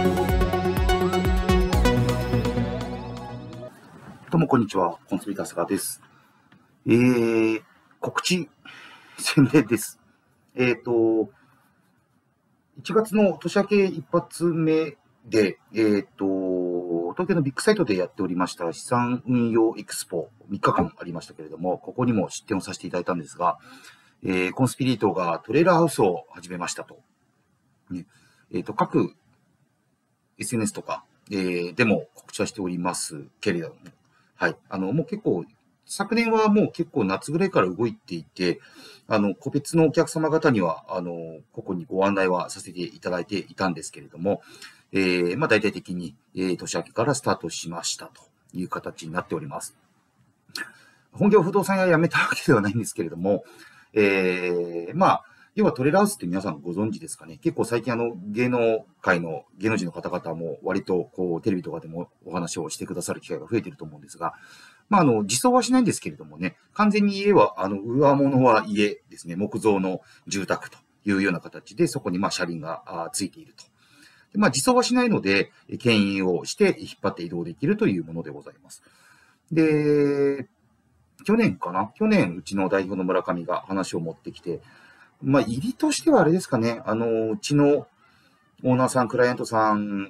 どうもこんにちは、コンスピタスガです。告知、宣伝です。1月の年明け一発目で、東京のビッグサイトでやっておりました資産運用エクスポ3日間ありましたけれども、ここにも出展をさせていただいたんですが、コンスピリートがトレーラーハウスを始めましたと。ね各 SNS とか、でも告知はしておりますけれども、はい。もう結構、昨年はもう結構夏ぐらいから動いていて、個別のお客様方には、ここにご案内はさせていただいていたんですけれども、大々的に、年明けからスタートしましたという形になっております。本業不動産屋辞めたわけではないんですけれども、要はトレーラーハウスって皆さんご存知ですかね。結構最近芸能界の芸能人の方々も割とこうテレビとかでもお話をしてくださる機会が増えていると思うんですが、自走はしないんですけれどもね、完全に家は、上物は家ですね、木造の住宅というような形で、そこに車輪がついていると。で自走はしないので、牽引をして引っ張って移動できるというものでございます。で、去年、うちの代表の村上が話を持ってきて、入りとしてはあれですかね。うちのオーナーさん、クライアントさん、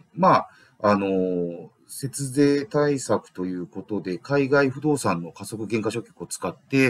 節税対策ということで、海外不動産の加速減価償却を使って、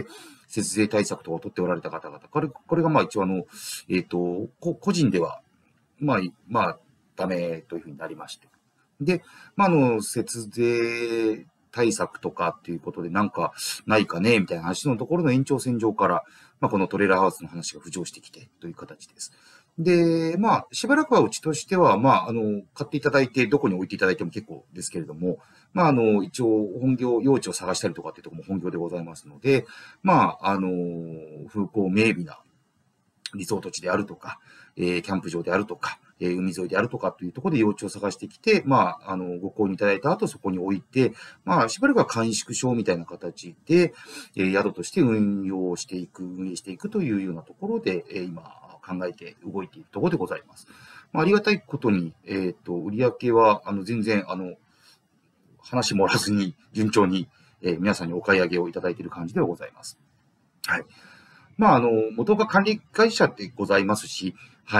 節税対策とかを取っておられた方々。これが一応個人では、ダメというふうになりまして。で、節税対策とかっていうことでなんかないかねみたいな話のところの延長線上から、このトレーラーハウスの話が浮上してきてという形です。で、しばらくはうちとしては、買っていただいて、どこに置いていただいても結構ですけれども、一応、本業、用地を探したりとかっていうところも本業でございますので、風光明媚なリゾート地であるとか、キャンプ場であるとか、海沿いであるとかというところで用地を探してきて、ご購入いただいた後そこに置いて、しばらくは簡縮証みたいな形で、宿として運営していくというようなところで、今考えて動いているところでございます。ありがたいことに、売上は、全然、話盛らずに、順調に、皆さんにお買い上げをいただいている感じではございます。はい。元が管理会社でございますし、はい、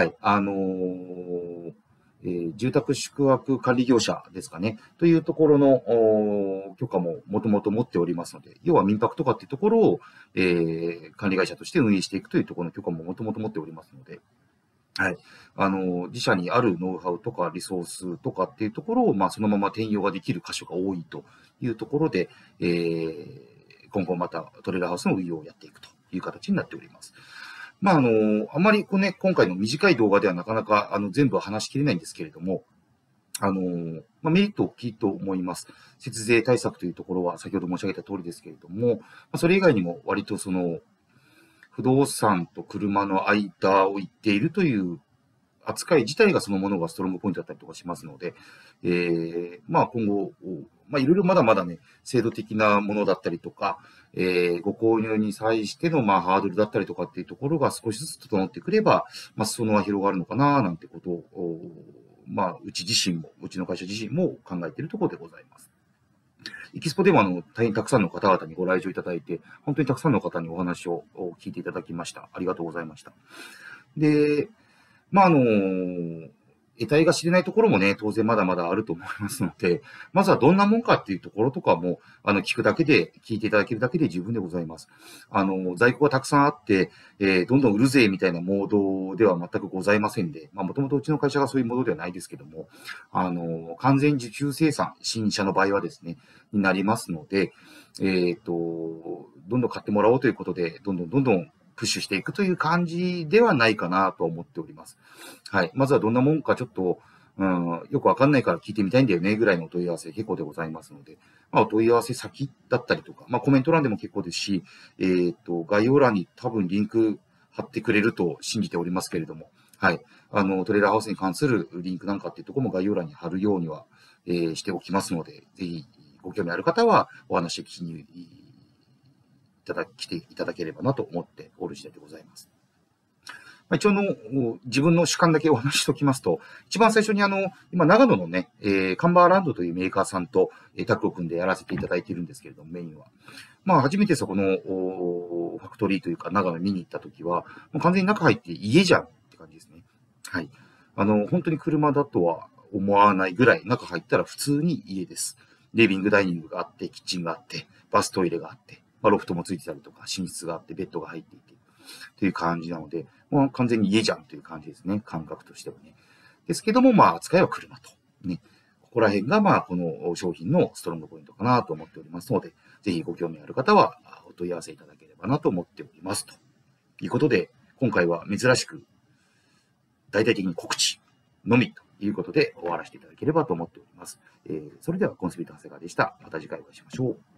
住宅宿泊管理業者ですかね、というところの許可ももともと持っておりますので、要は民泊とかっていうところを、管理会社として運営していくというところの許可ももともと持っておりますので、はい。自社にあるノウハウとかリソースとかっていうところを、そのまま転用ができる箇所が多いというところで、今後またトレーラーハウスの運用をやっていくという形になっております。あまり今回の短い動画ではなかなか、全部は話しきれないんですけれども、メリット大きいと思います。節税対策というところは先ほど申し上げた通りですけれども、それ以外にも割と不動産と車の間を行っているという扱い自体がそのものがストロングポイントだったりとかしますので、今後、いろいろまだまだね、制度的なものだったりとか、ご購入に際しての、ハードルだったりとかっていうところが少しずつ整ってくれば、裾野は広がるのかな、なんてことを、うちの会社自身も考えているところでございます。エキスポでも大変たくさんの方々にご来場いただいて、本当にたくさんの方にお話を聞いていただきました。ありがとうございました。で、得体が知れないところもね、当然まだまだあると思いますので、まずはどんなもんかっていうところとかも、聞いていただけるだけで十分でございます。在庫がたくさんあって、どんどん売るぜみたいなモードでは全くございませんで、もともとうちの会社がそういうモードではないですけども、完全受注生産、新車の場合はですね、になりますので、どんどん買ってもらおうということで、どんどんプッシュしていくという感じではないかなと思っております。はい。まずはどんなもんかちょっと、よくわかんないから聞いてみたいんだよね、ぐらいのお問い合わせ結構でございますので、お問い合わせ先だったりとか、コメント欄でも結構ですし、概要欄に多分リンク貼ってくれると信じておりますけれども、はい。トレーラーハウスに関するリンクなんかっていうところも概要欄に貼るようには、しておきますので、ぜひご興味ある方はお話を聞きに来ていただければなと思っておる次第でございます。 一応自分の主観だけお話ししておきますと、一番最初に今長野のね、カンバーランドというメーカーさんとタッグを組んでやらせていただいているんですけれども、メインは。初めてそこのファクトリーというか長野見に行った時は、もう完全に中入って家じゃんって感じですね。はい。本当に車だとは思わないぐらい、中入ったら普通に家です。リビング、ダイニングがあって、キッチンがあって、バストイレがあって、ロフトもついてたりとか、寝室があって、ベッドが入っていて、という感じなので、もう完全に家じゃんという感じですね。感覚としてはね。ですけども、扱いは車と。ね。ここら辺が、この商品のストロングポイントかなと思っておりますので、ぜひご興味ある方はお問い合わせいただければなと思っております。ということで、今回は珍しく、大々的に告知のみということで終わらせていただければと思っております。それでは、コンスビート長谷川でした。また次回お会いしましょう。